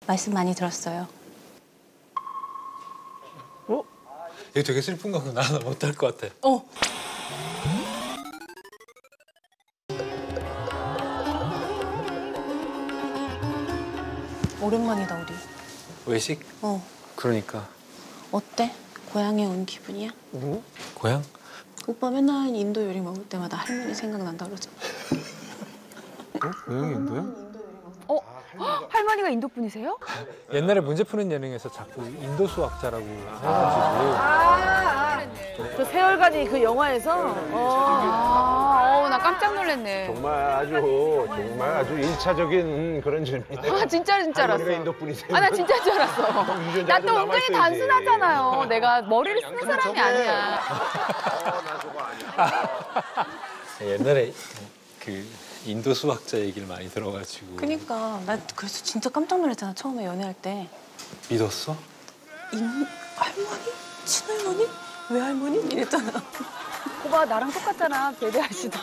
말씀 많이 들었어요. 어? 이거 되게 슬픈 거구나. 나 못할 것 같아. 오랜만이다, 우리. 외식? 그러니까. 어때? 고향에 온 기분이야? 고향? 오빠 맨날 인도 요리 먹을 때마다 할머니 생각난다 그러잖아. 고향이 인도야? 할머니가 인도 분이세요? 옛날에 문제 푸는 예능에서 자꾸 인도 수학자라고 해가지고. 그 세월간이 그 영화에서? 나 깜짝 놀랐네. 정말 아주 일차적인 그런 질문이네. 아, 진짜 알았어. 할머니가 인도 분이세요? 아, 나 진짜인 줄 알았어. 나 또 은근히 단순하잖아요. 내가 머리를 쓰는 사람이 아니야. 나 저거 아니야. 옛날에 그 인도 수학자 얘기를 많이 들어가지고. 그니까 나 그래서 진짜 깜짝 놀랐잖아, 처음에 연애할 때. 믿었어? 할머니? 친할머니? 외할머니? 이랬잖아. 오빠 나랑 똑같잖아. 배대하시다.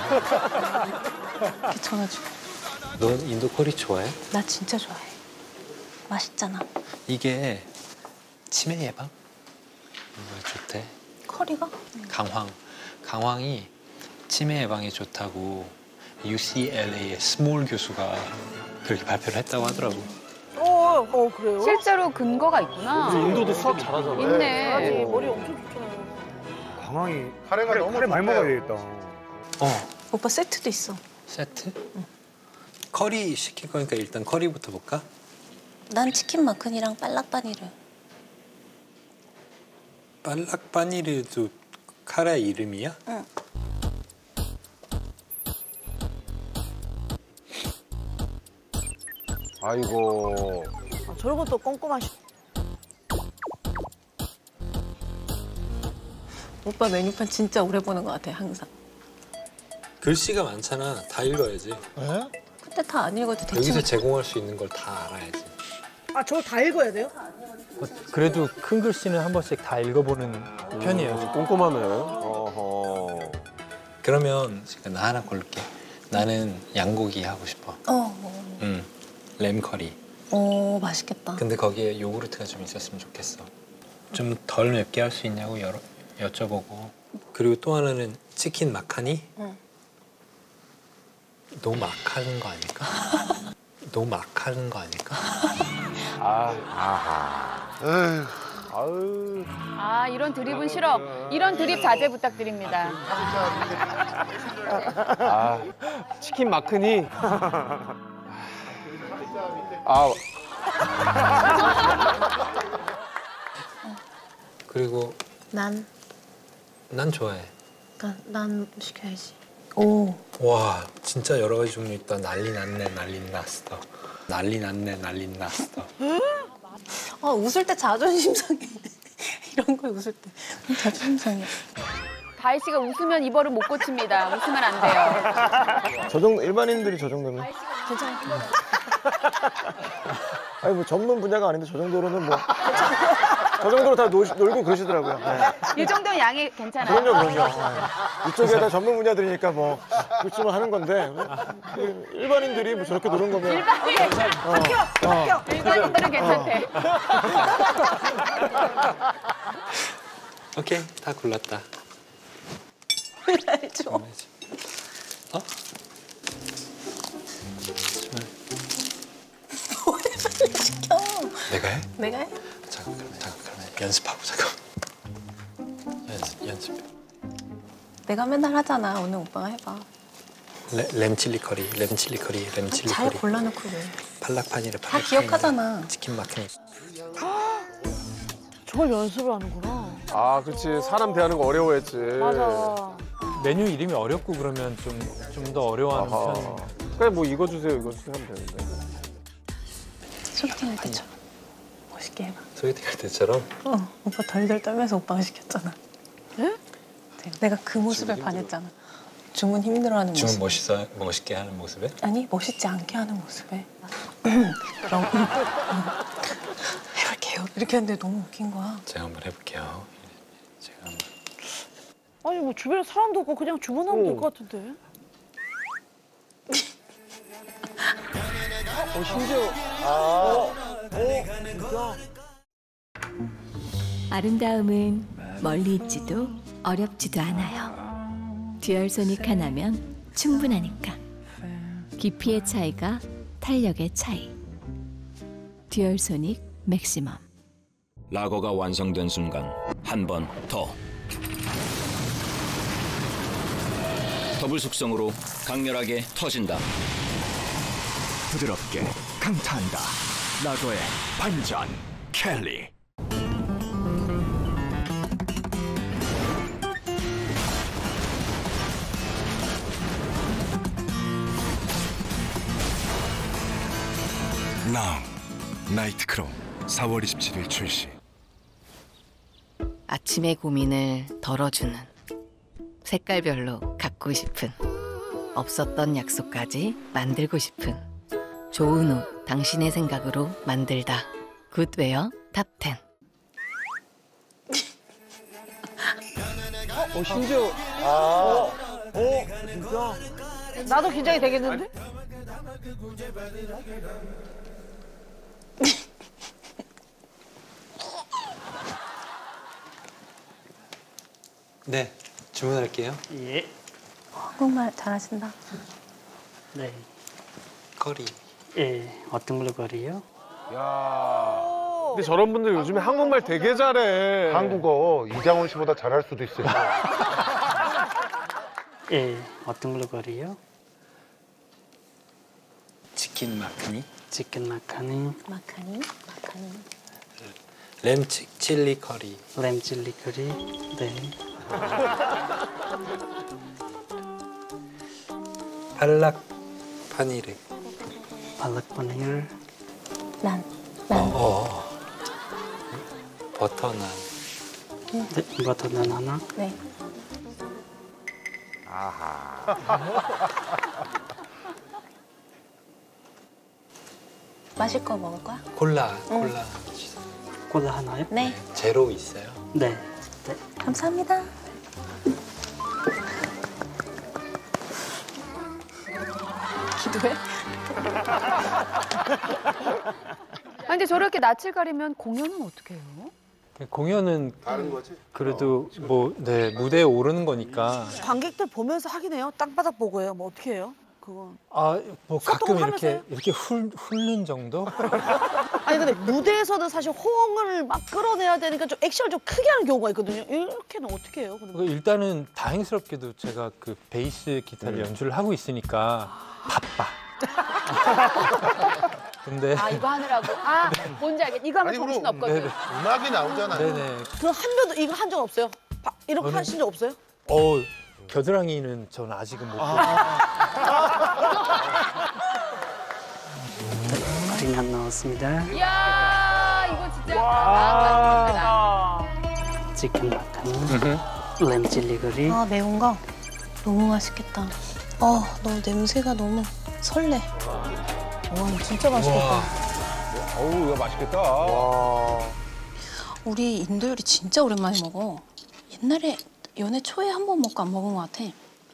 이렇게 전화주고. 넌 인도 커리 좋아해? 나 진짜 좋아해. 맛있잖아. 이게 치매 예방? 좋대. 커리가? 강황이 치매 예방에 좋다고 UCLA의 스몰 교수가 그렇게 발표를 했다고 하더라고. 그래요? 실제로 근거가 있구나. 인도도 수학 잘하잖아. 있네. 머리 엄청 좋잖아요. 강황이 카레가 너무 카레 많이 먹어야 되겠다. 오빠 세트도 있어. 세트? 응. 커리 시킬 거니까 일단 커리부터 볼까? 난 치킨 마크니랑 빨락바니르. 빨락바니르도 카레 이름이야? 응. 아이고. 저런 것도 꼼꼼하시. 오빠 메뉴판 진짜 오래 보는 것 같아, 항상. 글씨가 많잖아. 다 읽어야지. 근데 다 안 읽어도 대충. 여기서 제공할 수 있는 걸 다 알아야지. 아, 저걸 다 읽어야 돼요? 그래도 큰 글씨는 한 번씩 다 읽어보는 편이에요. 꼼꼼하네. 어허. 그러면 지금 나 하나 고를게. 나는 양고기 하고 싶어. 램 커리. 맛있겠다. 근데 거기에 요구르트가 좀 있었으면 좋겠어. 좀 덜 맵게 할 수 있냐고 여쭤보고. 그리고 또 하나는 치킨 마카니? 너무 막 하는 거 아닐까? 너무 막 하는 거 아닐까? 아, 이런 드립은 싫어. 이런 드립 자제 부탁드립니다. 치킨 마크니. 그리고 난 좋아해. 그러니까 난 시켜야지. 와, 진짜 여러 가지 종류 있다. 난리 났네, 난리 났어. 난리 났네, 난리 났어. 웃을 때 자존심 상해. 이런 거에 웃을 때 자존심 상해. 다희 씨가 웃으면 이 벌은 못 고칩니다. 웃으면 안 돼요. 저 정도 일반인들이 저 정도면. 괜찮아. 아니 뭐 전문 분야가 아닌데 저 정도로는 뭐. 저 정도로 다 놀고 그러시더라고요. 네. 이 정도면 양이 괜찮아요. 그럼요. 이쪽에 다 전문 분야들이니까 뭐 그쯤은 하는 건데 일반인들이 뭐 저렇게 노는 거면. 일반인들은 괜찮대. 오케이, 다 골랐다. 날 줘. 왜 빨리 시켜? 내가 해? 내가 해? 잠깐 그러면 연습하고 잠깐. 연습. 내가 맨날 하잖아. 오늘 오빠가 해봐. 램 칠리 커리. 잘 골라놓고 왜. 팔락파니르. 다 기억하잖아. 치킨 마크니. 저걸 연습을 하는구나. 아, 그렇지. 사람 대하는 거 어려워했지. 맞아. 메뉴 이름이 어렵고 그러면 좀 더 어려워하는 편이에요. 그냥 뭐 이거 주세요, 이거 주세요 하면 되는데. 소개팅 할 때처럼 멋있게 해봐. 소개팅 할 때처럼? 오빠 덜덜 떨면서 오빠가 시켰잖아. 응? 내가 그 모습에 반했잖아. 주문 힘들어하는 모습. 주문 멋있게 하는 모습에? 아니, 멋있지 않게 하는 모습에. 그럼 해볼게요. 이렇게 했는데 너무 웃긴 거야. 제가 한번 해볼게요. 제가 한번. 아니 뭐 주변에 사람도 없고 그냥 주문하면 될 것 같은데. 심지어. 아름다움은 멀리 있지도 어렵지도 않아요. 듀얼소닉 하나면 충분하니까. 깊이의 차이가 탄력의 차이. 듀얼소닉 맥시멈. 라거가 완성된 순간 한 번 더. 더블 숙성으로 강렬하게 터진다. 부드럽게 강타한다. 라거의 반전 켈리. 나우 나이트크롬 4월 27일 출시. 아침의 고민을 덜어주는, 색깔별로 갖고 싶은, 없었던 약속까지 만들고 싶은, 좋은 옷 당신의 생각으로 만들다. 굿웨어 탑10. 심지어 진짜 나도 긴장이 되겠는데? 네, 주문할게요. 예. 한국말 잘하신다. 네. 커리. 예. 어떤 걸로 거리요? 야. 근데 저런 분들 요즘에 한국말 되게 잘해. 한국어 이장훈 씨보다 잘할 수도 있어요. 예. 어떤 걸로 거리요? 치킨 마카니. 치킨 마카니. 마카니. 램 칠리 커리. 램 칠리 커리. 네. 팔락 파니르. 팔락 파니르. 난. 버터난. 네. 버터난 하나. 네. 아하. 마실 거 먹을 거야? 콜라. 콜라 하나요? 네. 제로 있어요? 네. 네. 감사합니다. 기도해? 아, 근데 저렇게 낯을 가리면 공연은 어떻게 해요? 공연은 다른 거지? 그래도 뭐 네, 무대에 오르는 거니까 관객들 보면서 하긴 해요. 땅바닥 보고 해요. 뭐 어떻게 해요? 그건. 뭐 가끔 소통하면서요? 이렇게 훑는 정도? 아니 근데 무대에서는 사실 호응을 막 끌어내야 되니까 좀 액션을 좀 크게 하는 경우가 있거든요. 이렇게는 어떻게 해요? 근데? 일단은 다행스럽게도 제가 그 베이스 기타를 연주를 하고 있으니까 바빠. 근데 이거 하느라고. 뭔지 알겠. 이거 하면 정신 없거든. 네네. 음악이 나오잖아요. 네네. 그럼 한 번도 이거 한 적 없어요? 이렇게 하신 적 없어요? 겨드랑이는 전 아직은 못 보고. 커리 안 나왔습니다. 이야, 이거 진짜. 치킨 마카니. 램 칠리 커리. 매운 거 너무 맛있겠다. 너무 냄새가 너무 설레. 와, 진짜 맛있겠다. 어우, 이거 맛있겠다. 와. 우리 인도 요리 진짜 오랜만에 먹어. 옛날에 연애 초에 한 번 먹고 안 먹은 것 같아.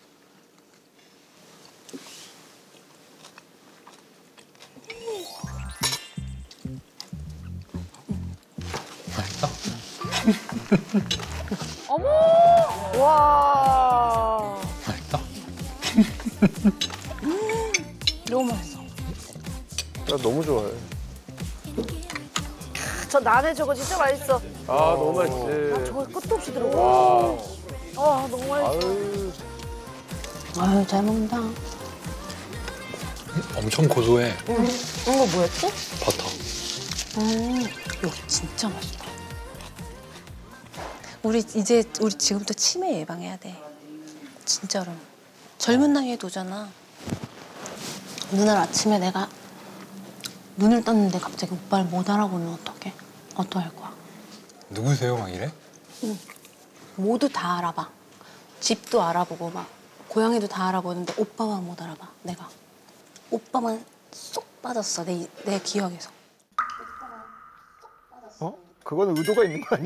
맛있어? 어머! 와. 맛있어? 너무 맛있어. 나 너무 좋아해. 저 난에 저거 진짜 맛있어. 너무 맛있지. 저거 끝도 없이 들어가. 너무 맛있어. 아유, 잘 먹는다. 엄청 고소해. 이거 뭐였지? 버터. 여기 진짜 맛있다. 우리 지금부터 치매 예방해야 돼. 진짜로. 젊은 나이에 도잖아. 누나 아침에 내가 눈을 떴는데 갑자기 오빠를 못 알아보면 어떡해? 어떡할 거야? 누구세요? 막 이래? 응. 모두 다 알아봐. 집도 알아보고 막 고양이도 다 알아보는데 오빠만 못 알아봐. 내가. 오빠만 쏙 빠졌어. 내 기억에서. 그거는 의도가 있는 거 아니야?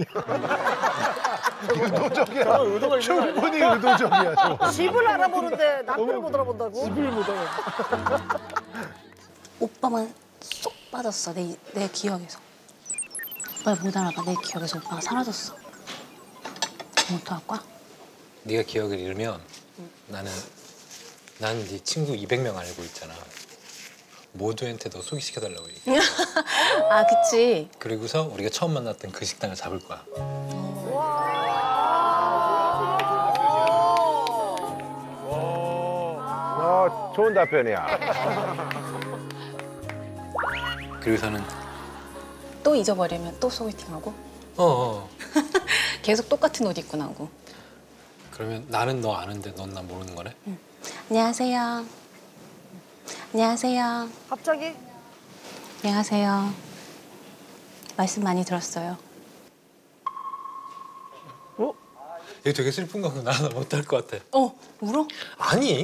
의도적이야. 의도가 있는 거 아니야? 충분히 의도적이야, 저거. 집을 알아보는데 남편을 못 알아본다고? 집을 못 알아. 오빠만 쏙 빠졌어. 내 기억에서. 오빠를 못 알아봐. 내 기억에서 오빠가 사라졌어. 그럼 어떡할 거야? 네가 기억을 잃으면 나는 네 친구 200명 알고 있잖아. 모두한테 너 소개시켜달라고 얘기해. 아, 그치. 그리고서 우리가 처음 만났던 그 식당을 잡을 거야. 좋은 답변이야. 그리고서는 또 잊어버리면 또 소개팅하고. 어. 계속 똑같은 옷 입고 나오고. 그러면 나는 너 아는데 넌 나 모르는 거네? 응. 안녕하세요. 안녕하세요. 갑자기? 안녕하세요. 말씀 많이 들었어요. 어? 이거 되게 슬픈 거구나. 나 못할 것 같아. 울어? 아니.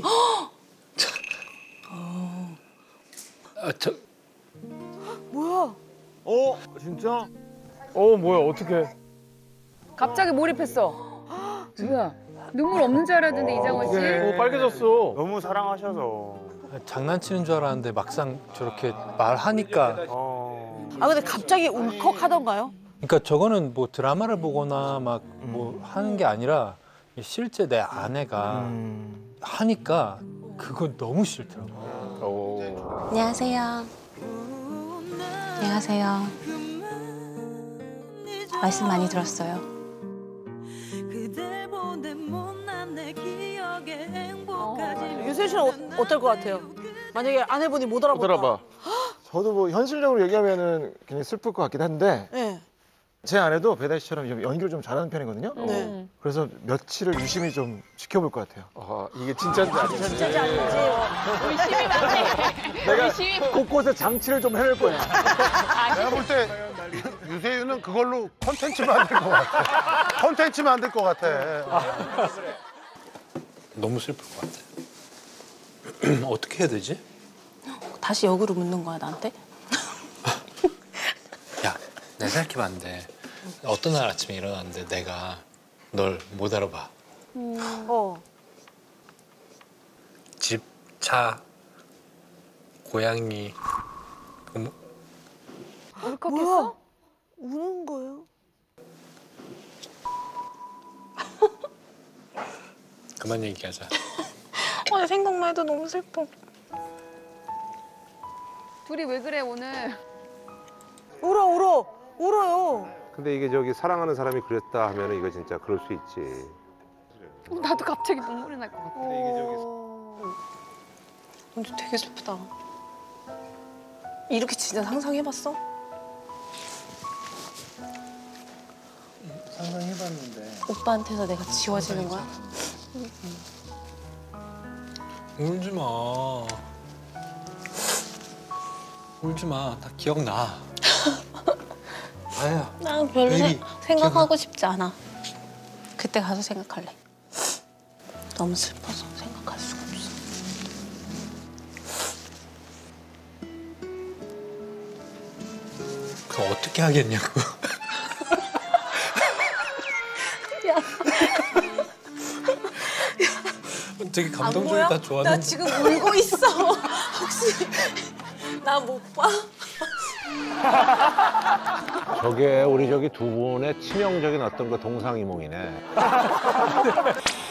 뭐야? 진짜? 뭐야, 어떡해. 갑자기 몰입했어. 뭐야? 눈물 없는 줄 알았는데 이장원 씨. 빨개졌어. 너무 사랑하셔서. 장난치는 줄 알았는데 막상 저렇게 말하니까. 아 근데 갑자기 울컥하던가요? 그러니까 저거는 뭐 드라마를 보거나 막 뭐 하는 게 아니라 실제 내 아내가 하니까 그거 너무 싫더라고. 안녕하세요. 안녕하세요. 말씀 많이 들었어요. 유세윤 씨는 어떨 것 같아요? 만약에 아내분이 못 알아본다. 저도 뭐 현실적으로 얘기하면은 굉장히 슬플 것 같긴 한데 네. 제 아내도 배달 씨처럼 좀 연기를 좀 잘하는 편이거든요. 네. 그래서 며칠을 유심히 좀 지켜볼 것 같아요. 이게 진짜인지 아닌지. 진짜인지 아닌지. 의심이 많네. 내가 곳곳에 장치를 좀 해낼 거야. 내가 볼 때 유세윤은 그걸로 콘텐츠 만들 것 같아. 콘텐츠 만들 것 같아. 너무 슬플 것 같아. 어떻게 해야 되지? 다시 역으로 묻는 거야, 나한테? 야, 내가 생각해봤는데 어떤 날 아침에 일어났는데 내가 널 못 알아봐. 집, 차, 고양이. 울컥했어? 우는 거예요? 그만 얘기하자. 생각만 해도 너무 슬퍼. 둘이 왜 그래 오늘? 울어요. 근데 이게 저기 사랑하는 사람이 그랬다 하면 이거 진짜 그럴 수 있지. 나도 갑자기 눈물이 날 것 같아. 근데 되게 슬프다. 이렇게 진짜 상상해봤어? 상상해봤는데. 오빠한테서 내가 지워지는 거야? 울지 마. 울지 마. 다 기억나. 아야. 난 별로 베이비, 생각하고 싶지 않아. 그때 가서 생각할래. 너무 슬퍼서 생각할 수가 없어. 그럼 어떻게 하겠냐고. 야. 되게 감동적이다. 좋아하는. 나 지금 울고 있어. 혹시 나 못 봐? 저게 우리 저기 두 분의 치명적인 어떤 그 동상이몽이네.